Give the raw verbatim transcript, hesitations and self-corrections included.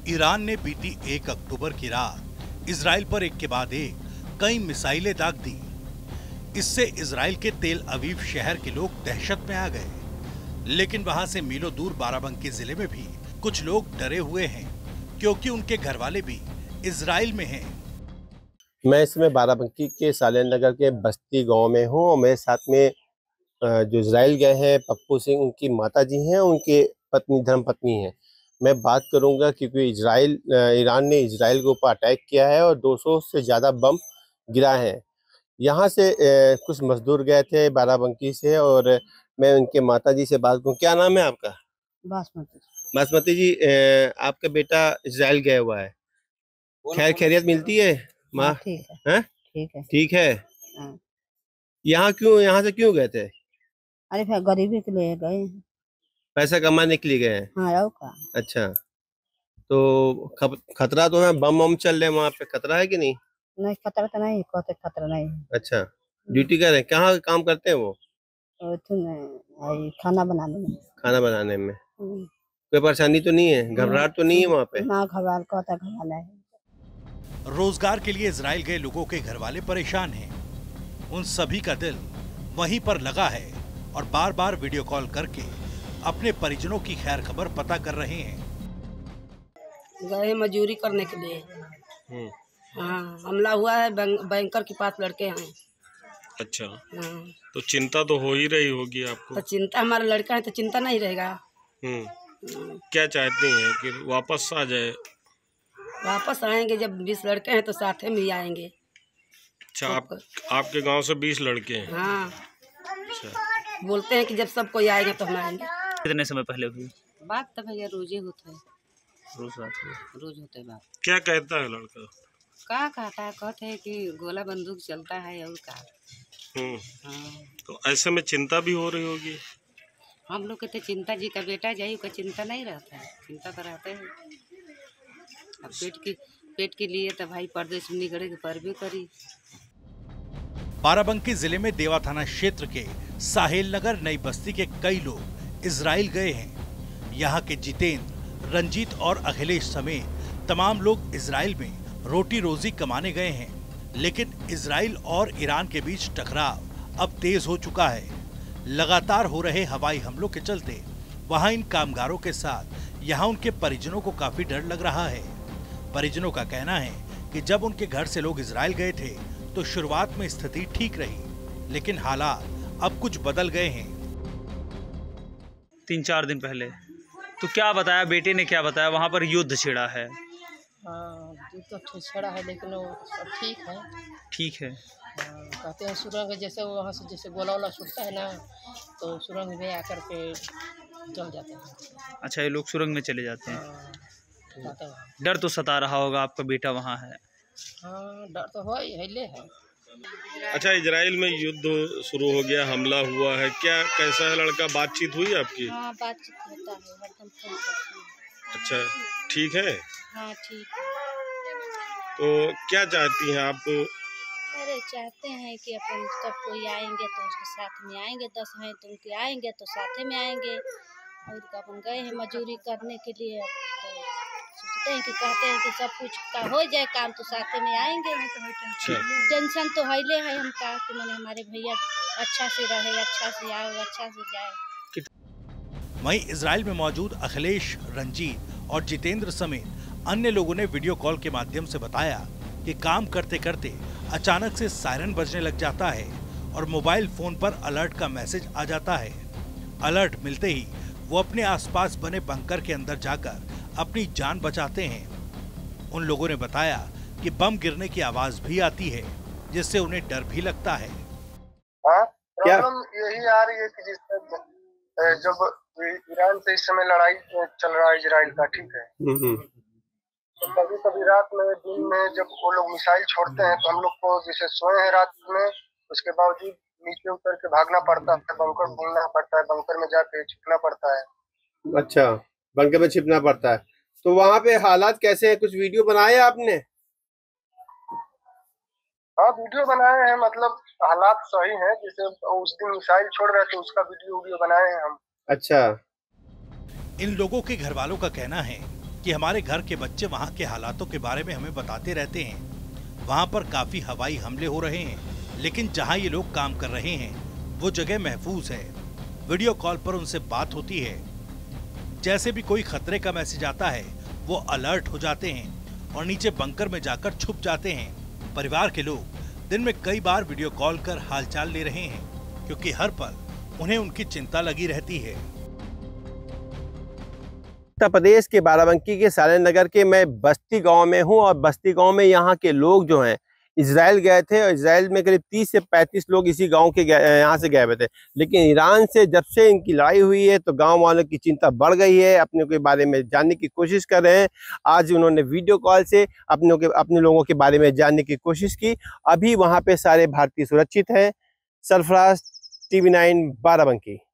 Iran ने बीती एक अक्टूबर की रात इजराइल पर एक के बाद एक कई मिसाइलें दाग दी। इससे इजराइल के तेल अवीव शहर के लोग दहशत में आ गए। लेकिन वहां से मीलों दूर बाराबंकी जिले में भी कुछ लोग डरे हुए हैं, क्योंकि उनके घर वाले भी इजराइल में हैं। मैं इसमें बाराबंकी के सालेन नगर के बस्ती गांव में हूँ और मेरे साथ में जो इजराइल गए हैं पप्पू सिंह, उनकी माता जी हैं, उनके पत्नी धर्म पत्नी हैं। मैं बात करूंगा क्योंकि इजराइल ईरान ने इजराइल के ऊपर अटैक किया है और दो सौ से ज़्यादा बम गिरा है। यहाँ से ए, कुछ मजदूर गए थे बाराबंकी से और मैं उनके माता जी से बात करूँ। क्या नाम है आपका? बासमती। बासमती जी, ए, आपका बेटा इजराइल गया हुआ है, खैर खैरियत मिलती है माँ? ठीक है, ठीक है, ठीक है। यहाँ क्यों यहाँ से क्यों गए थे? अरे फिर गरीबी के लिए गए हैं, पैसा कमाने के लिए गए हैं। हाँ, और का? अच्छा, तो खतरा तो है, बम बम चल रहे हैं वहाँ पे, खतरा है कि नहीं? नहीं, खतरा तो नहीं, कहते खतरा नहीं। अच्छा, ड्यूटी कर रहे हैं, कहाँ काम करते हैं वो? खाना बनाने में। खाना बनाने में कोई परेशानी तो नहीं है, घबराहट तो नहीं है वहाँ पे? ना, घबराहट कहता घबराना है। रोजगार के लिए इजराइल गए लोगों के घर वाले परेशान हैं। उन सभी का दिल वहीं पर लगा है और बार बार वीडियो कॉल करके अपने परिजनों की खैर खबर पता कर रहे हैं। गए मजदूरी करने के लिए। हाँ, हमला हुआ है, बैंकर के पास लड़के हैं। अच्छा, हाँ। तो चिंता तो हो ही रही होगी आपको? तो चिंता, हमारा लड़का है तो चिंता नहीं रहेगा। हम्म क्या चाहते हैं कि वापस आ जाए? वापस आएंगे, जब बीस लड़के हैं तो साथ में ही आएंगे। अच्छा, आप आपके गांव से बीस लड़के हैं? हाँ। अच्छा, बोलते हैं कि जब सब कोई आएगा तो हम आएंगे। कितने समय पहले हुई बात? तो भैया रोजे होता है, रोज रात रोज होता है बात। क्या कहता है लड़का? क्या कहता है? कहते हैं कि गोला बंदूक चलता है और क्या। हम्म हाँ। तो ऐसे में चिंता भी हो रही होगी? हम लोग कहते चिंता जी का बेटा जाइए, का चिंता नहीं रहता है, चिंता तो रहते हैं। अब पेट की पेट के लिए तो भाई परदेश में निकले के पर भी करी। बाराबंकी जिले में देवा थाना क्षेत्र के साहेल नगर नई बस्ती के कई लोग इजराइल गए हैं। यहाँ के जितेंद्र, रंजीत और अखिलेश समेत तमाम लोग इजराइल में रोटी रोजी कमाने गए हैं। लेकिन इजराइल और ईरान के बीच टकराव अब तेज हो चुका है। लगातार हो रहे हवाई हमलों के चलते वहां इन कामगारों के साथ यहाँ उनके परिजनों को काफी डर लग रहा है। परिजनों का कहना है कि जब उनके घर से लोग इजराइल गए थे तो शुरुआत में स्थिति ठीक रही, लेकिन हालात अब कुछ बदल गए हैं। तीन चार दिन पहले तो क्या बताया बेटे ने, क्या बताया? वहाँ पर युद्ध छिड़ा है। हाँ, युद्ध तो छिड़ा है, लेकिन वो सब ठीक है। ठीक है। हाँ, कहते हैं सुरंग जैसे वहाँ से जैसे गोला वोला छूटता है ना, तो सुरंग में आकर के जल जाते हैं। अच्छा, ये लोग सुरंग में चले जाते हैं। हाँ, डर तो सता रहा होगा, आपका बेटा वहाँ है। हाँ, डर तो हो ही है। अच्छा, इजराइल में युद्ध शुरू हो गया, हमला हुआ है, क्या कैसा है लड़का? बातचीत हुई आपकी? हाँ, बातचीत होता है, हरदम फोन करती है। अच्छा, ठीक है। हाँ, ठीक है। तो क्या चाहती हैं आप? अरे चाहते हैं कि अपन सब कोई आएंगे तो उसके साथ में आएंगे, दस हैं तो उनके आएंगे तो साथ में आएंगे। और अपन गए हैं मजदूरी करने के लिए, तो सोचते हैं कि कहते हैं कि सब कुछ का हो जाए काम तो साथ में आएंगे। टेंशन तो हईले है हमका कि मैंने हमारे भैया अच्छा से रहे, अच्छा से आओ, अच्छा से जाए। वहीं इजराइल में मौजूद अखिलेश, रंजीत और जितेंद्र समेत अन्य लोगों ने वीडियो कॉल के माध्यम से बताया कि काम करते करते अचानक से सायरन बजने लग जाता है और मोबाइल फोन पर अलर्ट का मैसेज आ जाता है। अलर्ट मिलते ही वो अपने आसपास बने बंकर के अंदर जाकर अपनी जान बचाते हैं। उन लोगों ने बताया कि बम गिरने की आवाज भी आती है, जिससे उन्हें डर भी लगता है। प्रॉब्लम यही आ रही है कि जिस जब ईरान से इस समय लड़ाई चल रहा है इजराइल का, ठीक है, तो कभी कभी रात में, दिन में जब वो लोग मिसाइल छोड़ते हैं तो हम लोग को जैसे सोए हैं रात में, उसके बावजूद नीचे उतर के भागना पड़ता है, बंकर ढूंढना पड़ता है, बंकर में जाके छिपना पड़ता है। अच्छा, बंकर में छिपना पड़ता है। तो वहाँ पे हालात कैसे हैं? कुछ वीडियो बनाए आपने? हाँ, वीडियो बनाए हैं, मतलब हालात सही हैं। जैसे उस दिन मिसाइल छोड़ रहे थे उसका वीडियो वीडियो बनाए हैं हम। अच्छा। इन लोगों के घर वालों का कहना है कि हमारे घर के बच्चे वहाँ के हालातों के बारे में हमें बताते रहते हैं। वहाँ पर काफी हवाई हमले हो रहे हैं, लेकिन जहाँ ये लोग काम कर रहे हैं वो जगह महफूज है। वीडियो कॉल पर उनसे बात होती है। जैसे भी कोई खतरे का मैसेज आता है वो अलर्ट हो जाते हैं और नीचे बंकर में जाकर छुप जाते हैं। परिवार के लोग दिन में कई बार वीडियो कॉल कर हालचाल ले रहे हैं, क्योंकि हर पल उन्हें उनकी चिंता लगी रहती है। उत्तर प्रदेश के बाराबंकी के सालेन नगर के मैं बस्ती गांव में हूं और बस्ती गांव में यहाँ के लोग जो हैं इजराइल गए थे और इजराइल में करीब तीस से पैंतीस लोग इसी गांव के यहाँ से गए हुए थे। लेकिन ईरान से जब से इनकी लड़ाई हुई है तो गांव वालों की चिंता बढ़ गई है, अपने के बारे में जानने की कोशिश कर रहे हैं। आज उन्होंने वीडियो कॉल से अपनों के अपने लोगों के बारे में जानने की कोशिश की। अभी वहाँ पे सारे भारतीय सुरक्षित हैं। Sarfaraz, TV nine, Barabanki.